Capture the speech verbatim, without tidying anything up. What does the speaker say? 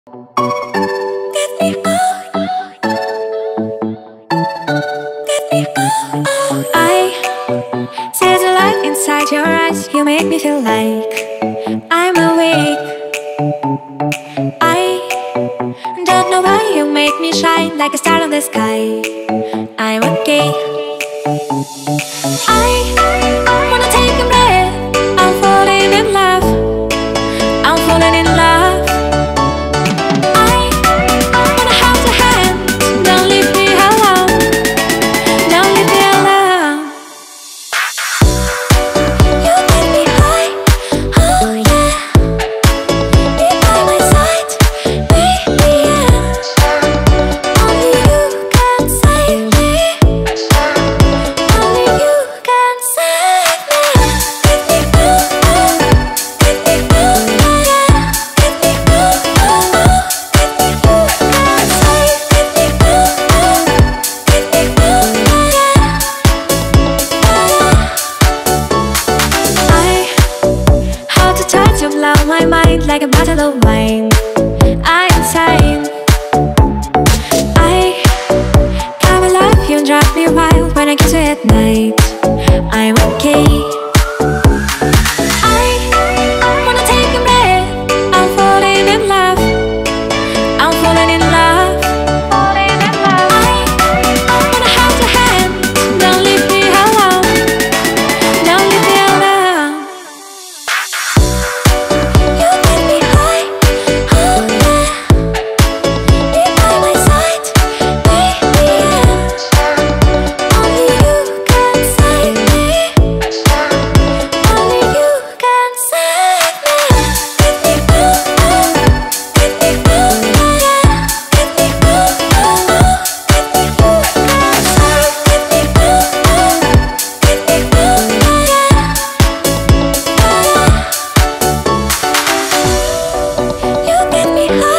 I see the light inside your eyes. You make me feel like I'm awake. I don't know why you make me shine like a star in the sky. I'm okay. I wanna take a breath. I'm falling in love. I'm falling in love. I wanna hold your hand. Don't leave me alone. Don't leave me alone. You take me high, oh yeah. Be by my side, baby, yeah. Only you can save me. Only you can save me. Get me through, get me through, yeah. Get me through, get me through, can save. Get me through, get me through, yeah. I hold you tight to blow my mind like a bottle of wine. I'm insane. I come alive, you drive me wild when I kiss you at night. I'm okay. I wanna take a breath. I'm falling in love. I'm falling in love. Falling in love. I wanna hold your hand. Don't leave me alone. Don't leave me alone. You take me high, oh yeah. Be by my side, baby, yeah. Only you can save me. Only you can save me. Get me through, get me through, yeah. Get me through, get me through, can save. Get me through, get me through, yeah. You get me high.